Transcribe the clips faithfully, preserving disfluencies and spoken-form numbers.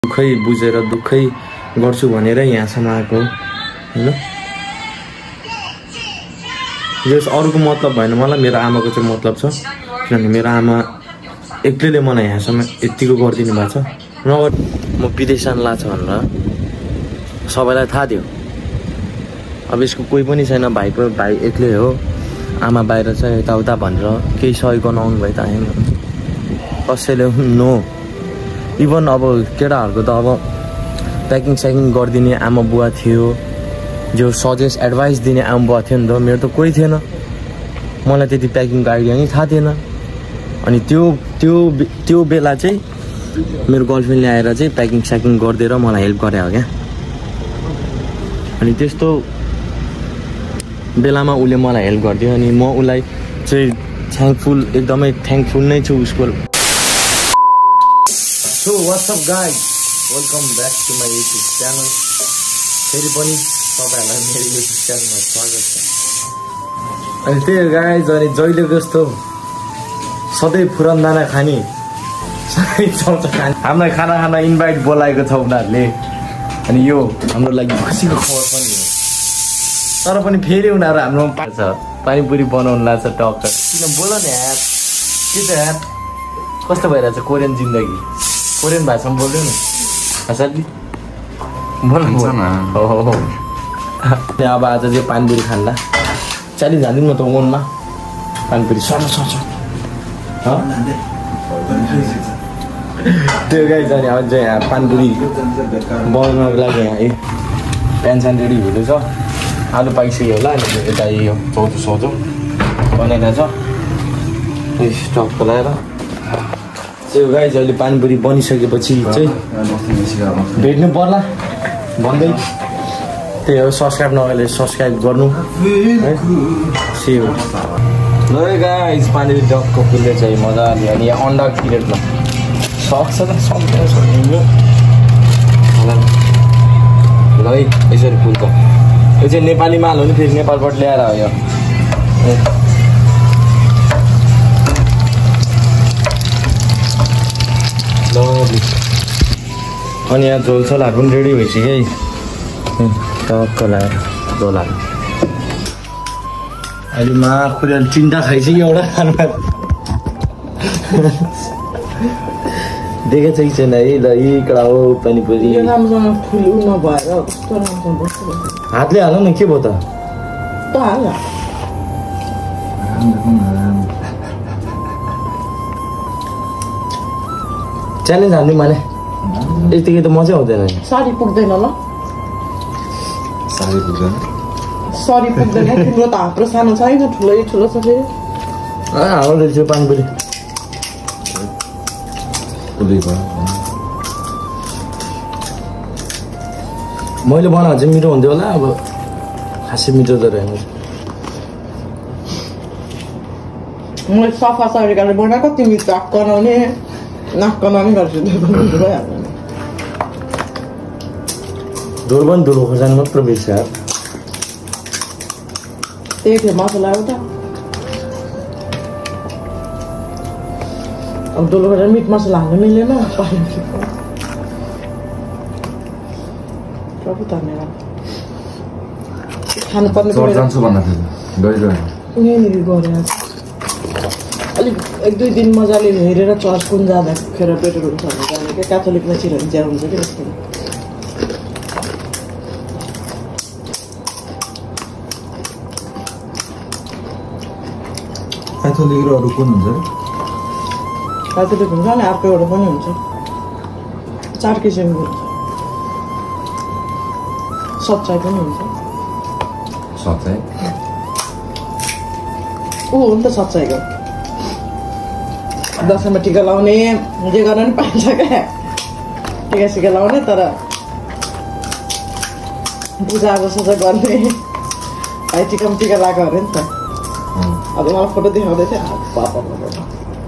दुःखै बुझेर दुःखै गर्छु भनेर यहाँसम्म आएको हैन। यस अरूको मतलब भएन, मलाई मेरो आमाको चाहिँ मतलब छ। किनभने मेरो आमा एक्लैले मलाई यहाँसम्म यतिको गरिदिनु भएको छ। नगर म विदेश जानु लाग्छ भनेर सबैलाई थाहा थियो। अब यसको कोही पनि छैन, भाइ भाइ एक्लै हो, आमा बाहिर छ यताउता भनेर केही सहयोग गर्न आउनु भयो त आएन कसैले। नो इभन अब केटाहरूको त अब प्याकिङ स्याकिङ गरिदिने आमा बुवा थियो, जो सजेस्ट एडभाइस दिने आमा बुवा थियो नि त। मेरो त कोही थिएन, मलाई त्यति प्याकिङको आइडिया नै थाहा थिएन। अनि त्यो त्यो त्यो बेला चाहिँ मेरो गर्लफ्रेन्डले आएर चाहिँ प्याकिङ स्याकिङ गरिदिएर मलाई हेल्प गरे हो क्या। अनि त्यस्तो बेलामा उसले मलाई हेल्प गरिदियो। अनि म उसलाई चाहिँ थ्याङ्कफुल, एकदमै थ्याङ्कफुल नै छु उसको। So what's up guys, welcome back to my YouTube channel. फेरि पनि तपाईँहरूलाई मेरो युट्युब च्यानलमा स्वागत छ। अनि त्यही गाइज, अनि जहिले जस्तो सधैँ फुरनदाना खाने, सधैँ चौचा खाने, हामीलाई खाना खाना इन्भाइट बोलाएको छ उनीहरूले। अनि यो हाम्रो लागि खुसीको खबर पनि हो। तर पनि फेरि उनीहरू हाम्रोमा पाएको छ, पानीपुरी बनाउनु लाग्छ टक्क। किन बोल न यार, के छ यार, कस्तो भइरहेछ कोरियन जिन्दगी? कोरियन भाषामा बोल्यो नि असाली बोल न। हो हो हो अब आज चाहिँ पानीपुरी खान्दा चाली जाँदिन म त ओनमा पानीपुरी सर्छ सर्छ। त्यो गाई जाने अब चाहिँ यहाँ पानीपुरी बनाउनको लागि यहाँ ए पेन्सन रेडी हुँदैछ। आलु पाइसक्यो होला। अनि यता यो चौधो सौधो बनाइरहेछ स्टक लगाएर। त्यो गाई अहिले पानीपुरी बनिसकेपछि चाहिँ भेट्नु पर्ला भन्दै। त्यही हो, सब्सक्राइब नगरेर सब्सक्राइब गर्नु है। सेव ल गाइस, पानीपुरी डक्क फुल्दै चाहिँ मजाले। अनि यहाँ अन्डा पिरियडमा सक्छ त सक्दैन सक्दिनु ल है। यसरी फुल्छ, यो चाहिँ नेपाली माल हो नि, फेरि नेपालबाट ल्याएर हो यो। अनि यहाँ झोलसोलहरू पनि रेडी भइसक्यो है, टक्क लगाएर झोलहरू। अहिले माखुरी तिनवटा खाइसक्यो एउटा खानुमा देखेको छ कि छैन है। ल यहीकडा हो पानीपुरी। हातले हाल न, के भयो त? च्यालेन्ज हान्नु माने यतिकै त मजा आउँदैन। साडी पुग्दैन ल, साडी पुग्दैन, सरी पुग्दैन। तिम्रो त हाम्रो सानो छ होइन, ठुलै ठुलो छ फेरि। हाल्दैछ पानीपुरी मैले बनाएको चाहिँ मिठो हुन्थ्यो होला। अब खासै मिठो त रहेन। मैले सफा तरिकाले बनाएको, तिमी चाक बनाउने नाक बनाउने गर्छु। धुलो पनि धुलो खोर्सानी मात्र बेच्छ। त्यही थियो मसला एउटा। अब धुलो खोर्सानी मिट मसला हाल्नु मिलेन। प्रभु धन्यवाद। खानुपर्ने यहीँनिर गएर अलिक एक दुई दिन मजाले हेरेर चर्च कुन जाँदाखेरि बेटर हुन्छ भने जाने क्या। क्याथोलिकमा छिरहरू ज्यादा हुन्छ कि त्यस्तो। क्याथोलिक र अरू कुन हुन्छ? क्याथोलिक हुन्छ अनि अर्को एउटा पनि हुन्छ, चार किसिमको हुन्छ। सच्चाइ पनि हुन्छ। सच्चाइ ऊ हो नि त सच्चाइको। दसैँमा टिका लाउने जे गर्न पनि पाइन्छ क्या, टिका सिका लाउने। तर पूजा जस्तो चाहिँ गर्ने भाइ टिकामा टिका लगाएको अरे नि त। अब मलाई फोटो देखाउँदै थियो पापा फोटो।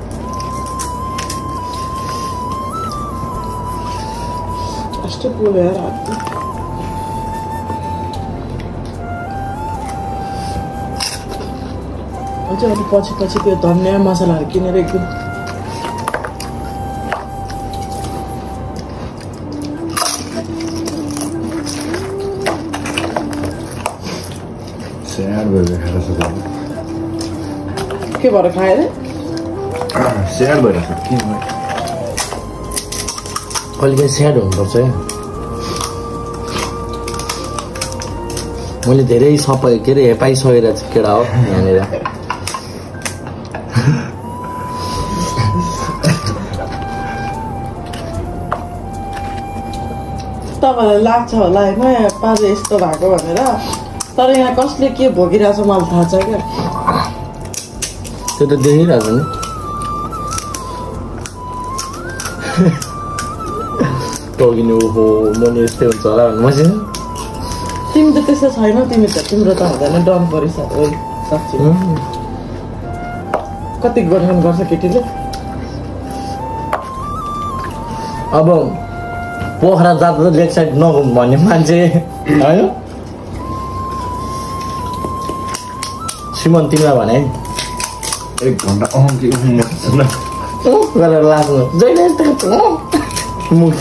कस्तो बोल्यो यार हात। अझै अलिक पछि पछि त्यो धनियाँ मसलाहरू किनेर एकदम स्याहार भएर खाएर सक्यो के भएर खायो अरे स्याहार भएर सक्यो के भयो कहिलेकाहीँ स्याड हुनुपर्छ है मैले धेरै सबै के अरे हेपाइसकेर केटा हो यहाँनिर तपाईँलाई लाग्छ होला होइन पाजे यस्तो भएको भनेर तर यहाँ कसले के भोगिरहेछ मलाई थाहा छ क्या त्यो त देखिरहेको नि टोकिनु ओहो म नि यस्तै हुन्छ होला भन्नु मसिन तिमी त त्यस्तो छैन तिमी त तिम्रो त हुँदैन डन परिसक्यो साँच्ची कति गर्नु गर्छ केटीले अब पोखरा जाँदा लेग साइड नघुम भन्ने मान्छे होइन सिमन तिमीलाई भने एक घन्टा अहम के गरेर लाग्नु जहिले मुख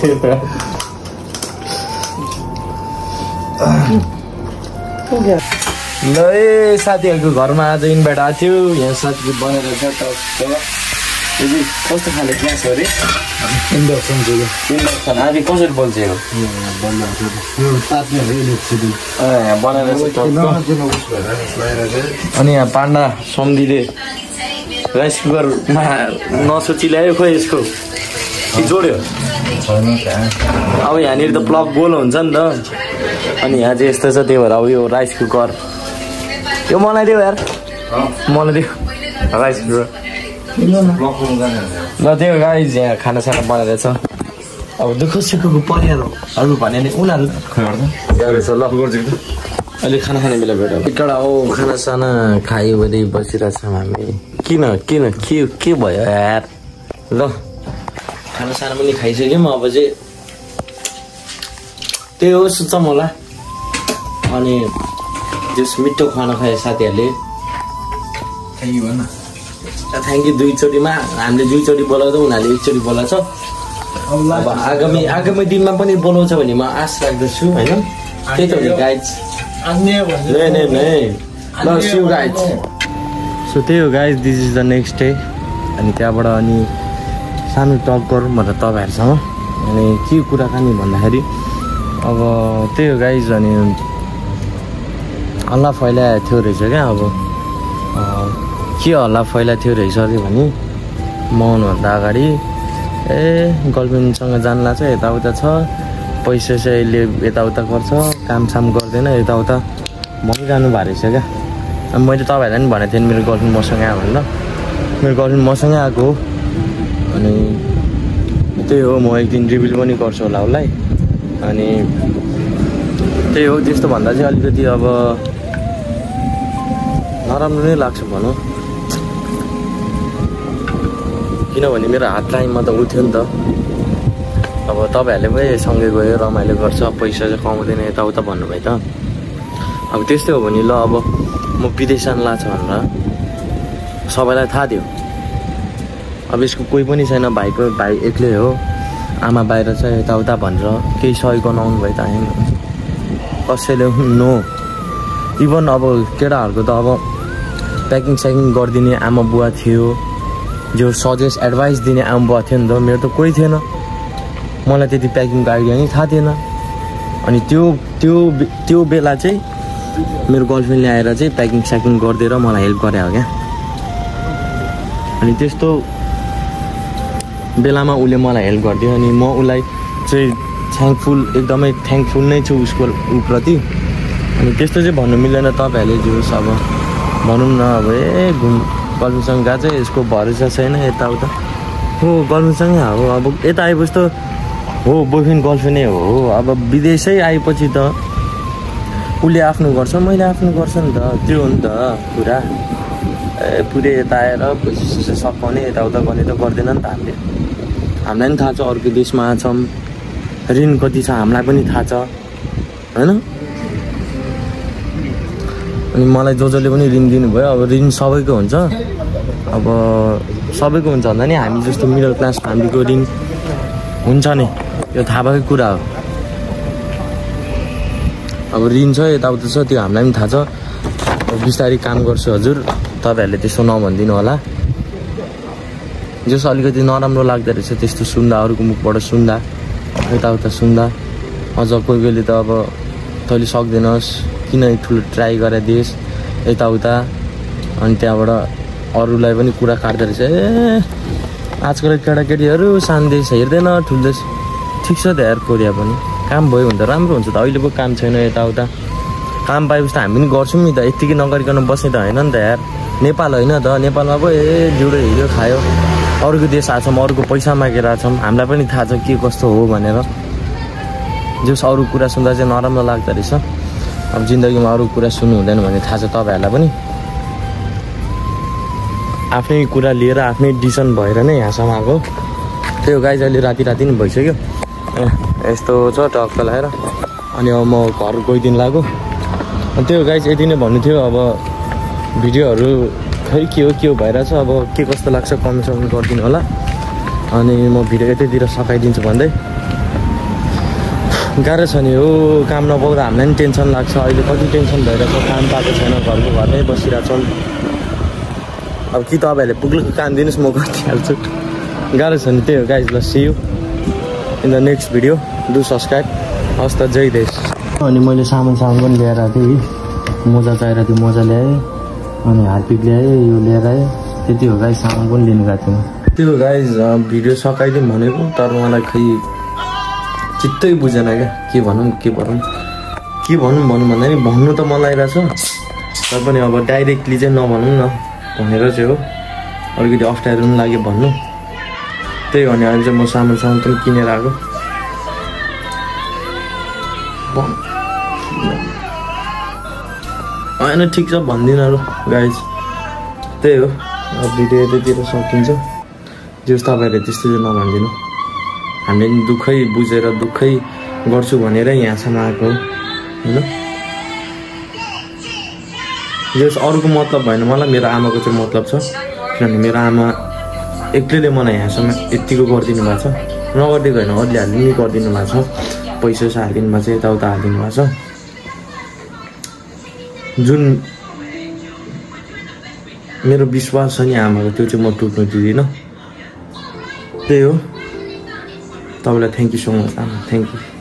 ल ए साथीहरूको घरमा आज इन्भाइट आएको थियो यहाँ साथीले बनाएर कस्तो खाले ग्यास हो अरे इन्डक्सन थियो इन्डक्सन आधी कसरी बोल्छेको यहाँ बनाएर अनि यहाँ पाण्डा सम्धीले राइस कुकरमा नसोची ल्यायो खोइ यसको कि जोड्यो अब यहाँनिर त प्लग गोल हुन्छ नि त अनि यहाँ चाहिँ यस्तो छ त्यही भएर अब यो राइस कुकर यो मलाई दियो यार मलाई दियो राइस कुकर ल त्यो गाइज यहाँ खानासाना बनाएर छ अब दुःख सुखको परिवारहरू भने नि उनीहरू ल अहिले खाना खाने बेला भेट एकटा हो खानासाना खायो भने बसिरहेछौँ हामी किन किन के के भयो यार ल खानासाना पनि खाइसक्यौँ अब चाहिँ त्यही हो सुत्छौँ होला अनि त्यस मिठो खाना खाए साथीहरूले थ्याङ्क यू दुईचोटिमा हामीले दुईचोटि बोलाउँदा उनीहरूले एकचोटि बोलाएको छ अब आगामी आगामी दिनमा पनि बोलाउँछ भने म आश राख्दछु होइन त्यही त हो नि गाइज ल सिउ गाइज सो त्यही हो guys this is the next day अनि त्यहाँबाट अनि सानो टक गरौँ भनेर तपाईँहरूसँग अनि के कुराकानी भन्दाखेरि अब त्यही हो गाइज अनि हल्ला फैलाएको थियो रहेछ क्या अब के हल्ला फैलाएको थियो रहेछ अरे भने म आउनुभन्दा अगाडि ए गर्लफ्रेन्डसँग जान लाग्छ यताउता छ पैसा चाहिँ यसले यताउता गर्छ कामसाम गर्दैन यताउता भनिरहनु भएको रहेछ क्या अब मैले तपाईँहरूलाई पनि भनेको थिएँ मेरो गर्लफ्रेन्ड मसँग आयो भने ल मेरो गर्लफ्रेन्ड मसँगै आएको हो अनि त्यही हो म एक दिन रिभिल पनि गर्छु होला उसलाई अनि त्यही हो त्यस्तो भन्दा चाहिँ अलिकति अब नराम्रो नै लाग्छ भनौँ किनभने मेरो हात टाइममा त उठ्यो नि त अब तपाईँहरूले पनि सँगै गयो रमाइलो गर्छ पैसा चाहिँ कमाउँदैन यताउता भन्नुभयो त अब त्यस्तै हो भने ल अब म विदेश जानु लाग्छ भनेर सबैलाई थाहा थियो अब यसको कोही पनि छैन भाइको भाइ एक्लै हो आमा बाहिर छ यताउता भनेर केही सहयोग गर्न आउनुभयो त आएन कसैले नो इभन अब केटाहरूको त अब प्याकिङ स्याकिङ गरिदिने आमा बुवा थियो जो सजेस्ट एडभाइस दिने आमा बुवा थियो नि त मेरो त कोही थिएन मलाई त्यति प्याकिङको आइडिया नि थाहा थिएन अनि त्यो त्यो त्यो बेला चाहिँ मेरो गर्लफ्रेन्डले आएर चाहिँ प्याकिङ स्याकिङ गरिदिएर मलाई हेल्प गरे हो क्या अनि त्यस्तो बेलामा उसले मलाई हेल्प गरिदियो अनि म उसलाई चाहिँ थ्याङ्कफुल एकदमै थ्याङ्कफुल नै छु उसको उप्रति अनि त्यस्तो चाहिँ भन्नु मिल्दैन तपाईँहरूले जोस् अब भनौँ न अब ए घुम गर्लफ्रेन्डसँग गएको चाहिँ यसको भरोसा छैन यताउता हो गर्लफ्रेन्डसँगै हो अब यता आएपछि त हो बोयफ्रेन्ड गर्लफ्रेन्डै हो अब विदेशै आएपछि त उसले आफ्नो गर्छ मैले आफ्नो गर्छ नि त त्यो हो नि त कुरा ए पुरै यता आएर पैसा सकाउने यताउता गर्ने त गर्दैन नि त हामीले हामीलाई पनि थाहा छ अर्को देशमा छौँ ऋण कति छ हामीलाई पनि थाहा छ होइन अनि मलाई जो जसले पनि ऋण दिनुभयो अब ऋण सबैको हुन्छ अब सबैको हुन्छ भन्दा नि हामी जस्तो मिडल क्लास फ्यामिलीको ऋण हुन्छ नि यो थाहा भएकै कुरा हो अब ऋण छ यताउता छ त्यो हामीलाई पनि थाहा छ। अब बिस्तारै काम गर्छु हजुर, तपाईँहरूले त्यस्तो नभनिदिनु होला। जस अलिकति नराम्रो लाग्दो रहेछ त्यस्तो सुन्दा, अरूको मुखबाट सुन्दा, यताउता सुन्दा। अझ कोही कोहीले त अब तैँले सक्दैनस् किन ठुलो ट्राई गरेर दिएस् यताउता, अनि त्यहाँबाट अरूलाई पनि कुरा काट्दो रहेछ। ए आजकल केटाकेटीहरू सानो देश हेर्दैन ठुलो देश। ठिक छ त यार, कोरिया पनि काम भयो भने त राम्रो हुन्छ त। अहिले पो काम छैन यताउता, काम पाएपछि त हामी पनि गर्छौँ नि त, यत्तिकै नगरिकन बस्ने त होइन नि त यार। नेपाल होइन त, नेपालमा पो ए जिउडो हिँड्यो खायो, अरूको देश आछौँ, अरूको पैसा मागेर आछौँ, हामीलाई पनि थाहा छ के कस्तो हो भनेर। जस अरू कुरा सुन्दा चाहिँ नराम्रो लाग्दो रहेछ। अब जिन्दगीमा अरू कुरा सुन्नु हुँदैन भन्ने थाहा छ तपाईँहरूलाई पनि। आफ्नै कुरा लिएर आफ्नै डिसिसन भएर नै यहाँसम्म आएको। त्यो गाइज अहिले राति राति नै भइसक्यो, यस्तो छ टक्क लगाएर। अनि अब म घर गइदिनु लाग्यो। अनि त्यो गाइज यति नै भन्नु थियो। अब भिडियोहरू खै के हो के हो भइरहेछ, अब के कस्तो लाग्छ कमेन्ट समेन्ट गरिदिनु होला। अनि म भिडियो यतैतिर सकाइदिन्छु भन्दै। गाह्रो छ नि हो, काम नपाउँदा हामीलाई पनि टेन्सन लाग्छ। अहिले कति टेन्सन भइरहेछ, काम पाएको छैन, घरको घरमै बसिरहेको छ। अब कि तपाईँहरूले पुग्लुको काम दिनुहोस्, म गरिदिइहाल्छु। गाह्रो छ नि, त्यही हो गाइज। ल see you in the next video, do subscribe. हस् त, जय देश। अनि मैले सामान सामान पनि ल्याएर आएको थिएँ, मोजा चाहिएर थियो मोजा ल्याएँ, अनि हार्पिक ल्याएँ, यो लिएर आएँ। त्यति हो गाइज, सामान पनि लिनु गएको थिएँ। त्यो हो गाइज, भिडियो सकाइदिउँ भनेको, तर मलाई खै चित्तै बुझेन क्या, के भनौँ के भनौँ के भनौँ भनौँ भन्दा नि भन्नु त मन लागिरहेछ, तर पनि अब डाइरेक्टली चाहिँ नभनौँ न भनेर चाहिँ हो। अलिकति अप्ठ्यारो पनि लाग्यो भन्नु, त्यही भने अहिले चाहिँ म सामान सामान पनि किनेर आएको। होइन ठिक छ भन्दिनँ ल गाइज, त्यही हो। अब भिडियो यतैतिर सकिन्छ। जस तपाईँहरूले त्यस्तो चाहिँ नभनिदिनु, हामीले नि दुःखै बुझेर दुःखै गर्छु भनेर यहाँसम्म आएको होइन। जस अरूको मतलब भएन, मलाई मेरो आमाको चाहिँ मतलब छ। किनभने मेरो आमा एक्लैले मलाई यहाँसम्म यत्तिको गरिदिनु भएको छ, नगरिदिएको होइन, अरूले हालिदिनु नि गरिदिनु भएको छ, पैसा पैसा हालिदिनु भएको छ, यताउता हालिदिनु भएको छ। जुन मेरो विश्वास छ नि आमाको, त्यो चाहिँ म टुट्नु दिँदिनँ। त्यही हो। तपाईँलाई थ्याङ्क यू सो मच आमा, थ्याङ्क यू।